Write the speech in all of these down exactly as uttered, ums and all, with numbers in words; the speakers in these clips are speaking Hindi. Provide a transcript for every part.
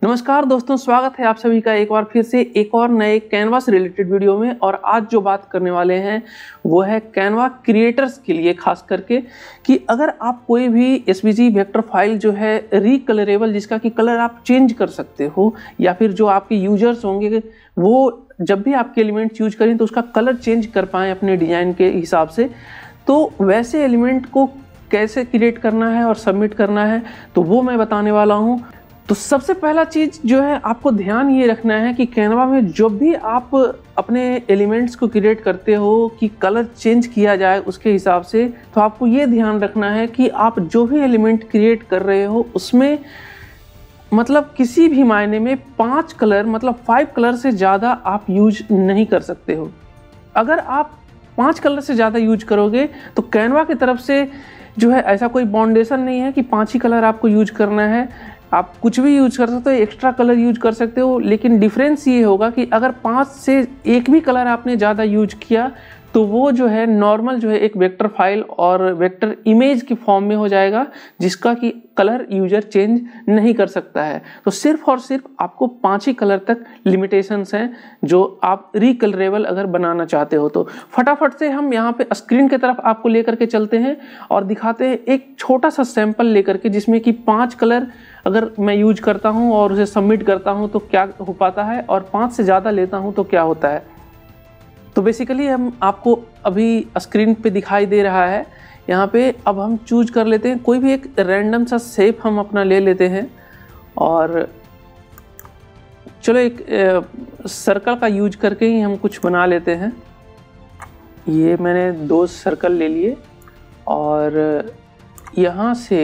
नमस्कार दोस्तों, स्वागत है आप सभी का एक बार फिर से एक और नए कैनवा से रिलेटेड वीडियो में। और आज जो बात करने वाले हैं वो है कैनवा क्रिएटर्स के लिए, खास करके कि अगर आप कोई भी एसवीजी वेक्टर फाइल जो है रिकलरेबल, जिसका कि कलर आप चेंज कर सकते हो, या फिर जो आपके यूजर्स होंगे वो जब भी आपके एलिमेंट्स यूज करें तो उसका कलर चेंज कर पाएँ अपने डिज़ाइन के हिसाब से, तो वैसे एलिमेंट को कैसे क्रिएट करना है और सबमिट करना है तो वो मैं बताने वाला हूँ। तो सबसे पहला चीज़ जो है आपको ध्यान ये रखना है कि कैनवा में जब भी आप अपने एलिमेंट्स को क्रिएट करते हो कि कलर चेंज किया जाए उसके हिसाब से, तो आपको ये ध्यान रखना है कि आप जो भी एलिमेंट क्रिएट कर रहे हो उसमें मतलब किसी भी मायने में पांच कलर मतलब फाइव कलर से ज़्यादा आप यूज नहीं कर सकते हो। अगर आप पांच कलर से ज़्यादा यूज करोगे तो कैनवा की तरफ से जो है ऐसा कोई बाउंडेशन नहीं है कि पाँच ही कलर आपको यूज करना है। आप कुछ भी यूज कर सकते हो, एक्स्ट्रा कलर यूज कर सकते हो, लेकिन डिफरेंस ये होगा कि अगर पाँच से एक भी कलर आपने ज़्यादा यूज किया तो वो जो है नॉर्मल जो है एक वेक्टर फाइल और वेक्टर इमेज की फॉर्म में हो जाएगा, जिसका कि कलर यूजर चेंज नहीं कर सकता है। तो सिर्फ और सिर्फ आपको पाँच ही कलर तक लिमिटेशंस हैं जो आप रिकलरेबल अगर बनाना चाहते हो। तो फटाफट से हम यहाँ पे स्क्रीन की तरफ आपको लेकर के चलते हैं और दिखाते हैं एक छोटा सा सैंपल लेकर के, जिसमें कि पाँच कलर अगर मैं यूज करता हूँ और उसे सबमिट करता हूँ तो क्या हो पाता है, और पाँच से ज़्यादा लेता हूँ तो क्या होता है। तो बेसिकली हम आपको अभी स्क्रीन पे दिखाई दे रहा है यहाँ पे। अब हम चूज कर लेते हैं कोई भी एक रैंडम सा शेप हम अपना ले लेते हैं, और चलो एक सर्कल का यूज करके ही हम कुछ बना लेते हैं। ये मैंने दो सर्कल ले लिए और यहाँ से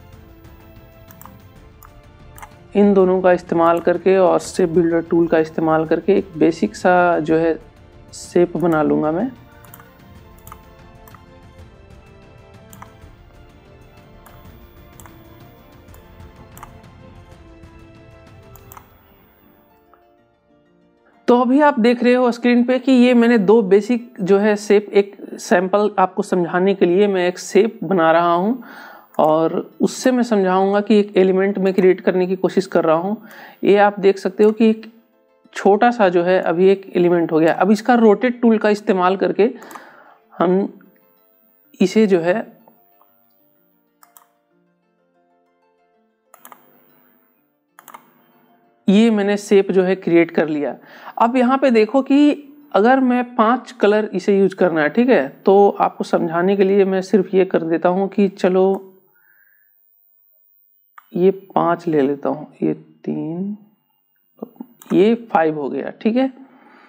इन दोनों का इस्तेमाल करके और शेप बिल्डर टूल का इस्तेमाल करके एक बेसिक सा जो है शेप बना लूँगा मैं। तो अभी आप देख रहे हो स्क्रीन पे कि ये मैंने दो बेसिक जो है शेप, एक सैंपल आपको समझाने के लिए मैं एक शेप बना रहा हूँ और उससे मैं समझाऊंगा कि एक एलिमेंट में क्रिएट करने की कोशिश कर रहा हूँ। ये आप देख सकते हो कि एक छोटा सा जो है अभी एक एलिमेंट हो गया। अब इसका रोटेट टूल का इस्तेमाल करके हम इसे जो है ये मैंने शेप जो है क्रिएट कर लिया। अब यहाँ पे देखो कि अगर मैं पांच कलर इसे यूज करना है, ठीक है, तो आपको समझाने के लिए मैं सिर्फ ये कर देता हूँ कि चलो ये पांच ले लेता हूँ, ये तीन, ये फाइव हो गया, ठीक है।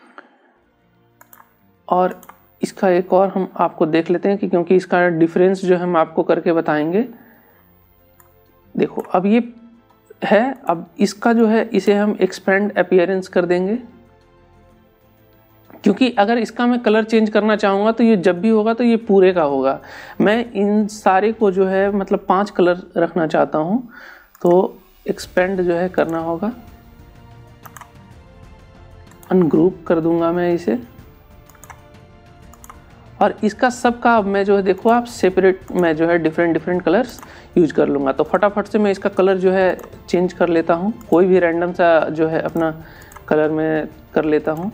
और इसका एक और हम आपको देख लेते हैं कि क्योंकि इसका डिफरेंस जो हम आपको करके बताएंगे। देखो अब ये है, अब इसका जो है इसे हम एक्सपेंड अपीयरेंस कर देंगे, क्योंकि अगर इसका मैं कलर चेंज करना चाहूँगा तो ये जब भी होगा तो ये पूरे का होगा। मैं इन सारे को जो है मतलब पांच कलर रखना चाहता हूँ, तो एक्सपेंड जो है करना होगा, अनग्रुप कर दूंगा मैं इसे, और इसका सबका अब मैं जो है देखो आप सेपरेट मैं जो है डिफरेंट डिफरेंट कलर्स यूज कर लूँगा। तो फटाफट से मैं इसका कलर जो है चेंज कर लेता हूँ, कोई भी रैंडम सा जो है अपना कलर मैं कर लेता हूँ।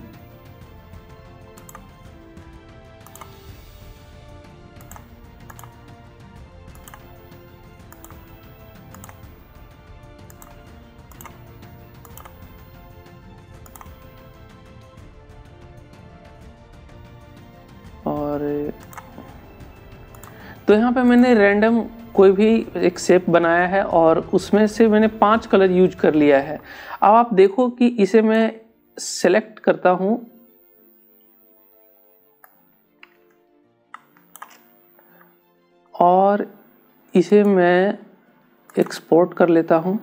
और तो यहाँ पे मैंने रैंडम कोई भी एक शेप बनाया है और उसमें से मैंने पांच कलर यूज कर लिया है। अब आप देखो कि इसे मैं सेलेक्ट करता हूँ और इसे मैं एक्सपोर्ट कर लेता हूँ।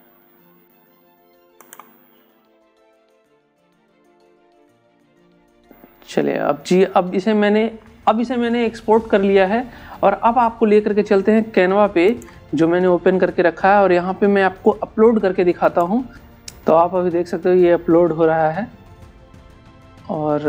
चलिए अब जी अब इसे मैंने अब इसे मैंने एक्सपोर्ट कर लिया है और अब आपको लेकर के चलते हैं कैनवा पे जो मैंने ओपन करके रखा है, और यहाँ पे मैं आपको अपलोड करके दिखाता हूँ। तो आप अभी देख सकते हो ये अपलोड हो रहा है, और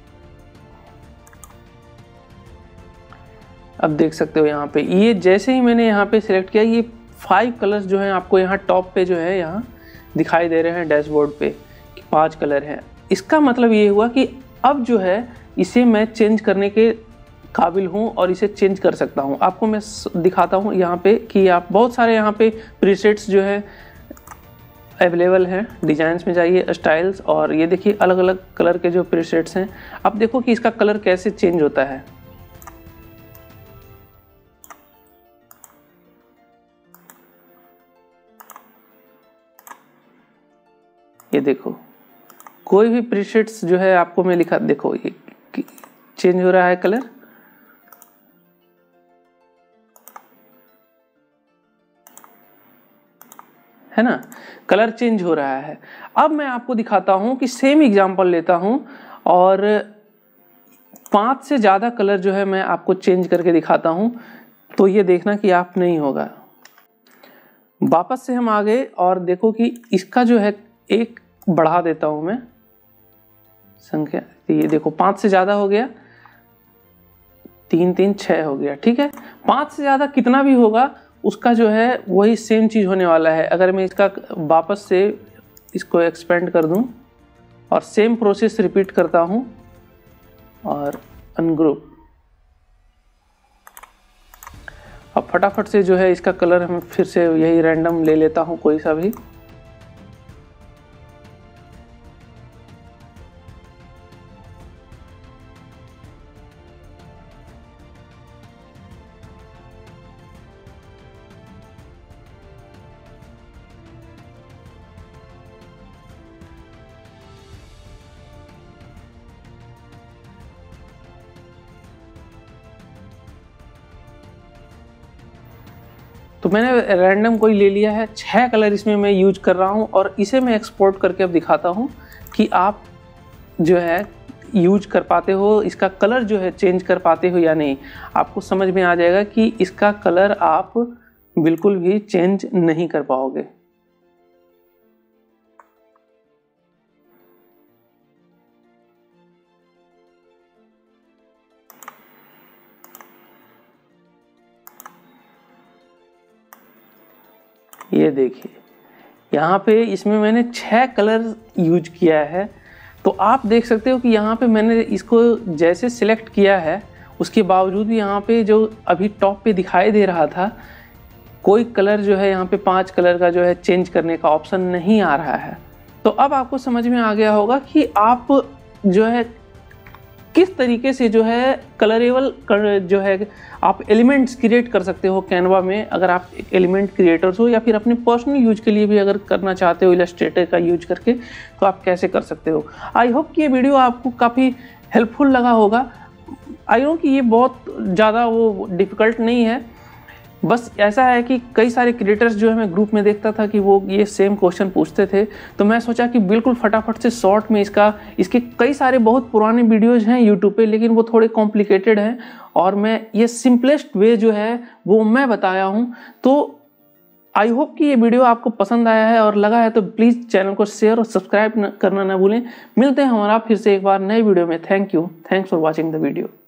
अब देख सकते हो यहाँ पे ये जैसे ही मैंने यहाँ पे सिलेक्ट किया, ये फाइव कलर्स जो हैं आपको यहाँ टॉप पे जो है यहाँ दिखाई दे रहे हैं डैशबोर्ड पे कि पांच कलर हैं। इसका मतलब ये हुआ कि अब जो है इसे मैं चेंज करने के काबिल हूँ और इसे चेंज कर सकता हूँ। आपको मैं दिखाता हूँ यहाँ पे कि आप बहुत सारे यहाँ पे प्रीसेट्स जो है अवेलेबल हैं। डिजाइंस में जाइए, स्टाइल्स, और ये देखिए अलग अलग कलर के जो प्रीसेट्स हैं। अब देखो कि इसका कलर कैसे चेंज होता है। ये देखो कोई भी प्रीसेट्स जो है आपको मैं लिखा, देखो ये चेंज हो रहा है कलर, है ना, कलर चेंज हो रहा है। अब मैं आपको दिखाता हूं कि सेम एग्जांपल लेता हूं और पांच से ज्यादा कलर जो है मैं आपको चेंज करके दिखाता हूं, तो ये देखना कि आप नहीं होगा। वापस से हम आ गए और देखो कि इसका जो है एक बढ़ा देता हूं मैं संख्या, ये देखो पांच से ज्यादा हो गया, तीन तीन छह हो गया, ठीक है। पांच से ज्यादा कितना भी होगा उसका जो है वही सेम चीज होने वाला है। अगर मैं इसका वापस से इसको एक्सपेंड कर दूं और सेम प्रोसेस रिपीट करता हूं और अनग्रुप, अब फटाफट से जो है इसका कलर हम फिर से यही रैंडम ले लेता हूं कोई सा भी। तो मैंने रैंडम कोई ले लिया है, छह कलर इसमें मैं यूज कर रहा हूं और इसे मैं एक्सपोर्ट करके अब दिखाता हूं कि आप जो है यूज कर पाते हो, इसका कलर जो है चेंज कर पाते हो या नहीं। आपको समझ में आ जाएगा कि इसका कलर आप बिल्कुल भी चेंज नहीं कर पाओगे। ये देखिए यहाँ पे इसमें मैंने छह कलर यूज किया है, तो आप देख सकते हो कि यहाँ पे मैंने इसको जैसे सिलेक्ट किया है उसके बावजूद भी यहाँ पे जो अभी टॉप पे दिखाई दे रहा था कोई कलर जो है यहाँ पे पांच कलर का जो है चेंज करने का ऑप्शन नहीं आ रहा है। तो अब आपको समझ में आ गया होगा कि आप जो है किस तरीके से जो है कलरेबल कर जो है आप एलिमेंट्स क्रिएट कर सकते हो कैनवा में। अगर आप एक एलिमेंट क्रिएटर्स हो या फिर अपने पर्सनल यूज के लिए भी अगर करना चाहते हो इलस्ट्रेटर का यूज करके, तो आप कैसे कर सकते हो। आई होप कि ये वीडियो आपको काफ़ी हेल्पफुल लगा होगा। आई नो कि ये बहुत ज़्यादा वो डिफ़िकल्ट नहीं है, बस ऐसा है कि कई सारे क्रिएटर्स जो है मैं ग्रुप में देखता था कि वो ये सेम क्वेश्चन पूछते थे, तो मैं सोचा कि बिल्कुल फटाफट से शॉर्ट में इसका इसके कई सारे बहुत पुराने वीडियोस हैं यूट्यूब पे, लेकिन वो थोड़े कॉम्प्लिकेटेड हैं और मैं ये सिंपलेस्ट वे जो है वो मैं बताया हूँ। तो आई होप कि ये वीडियो आपको पसंद आया है और लगा है तो प्लीज़ चैनल को शेयर और सब्सक्राइब करना ना भूलें। मिलते हैं हमारा फिर से एक बार नए वीडियो में। Thank you, thanks for watching the video.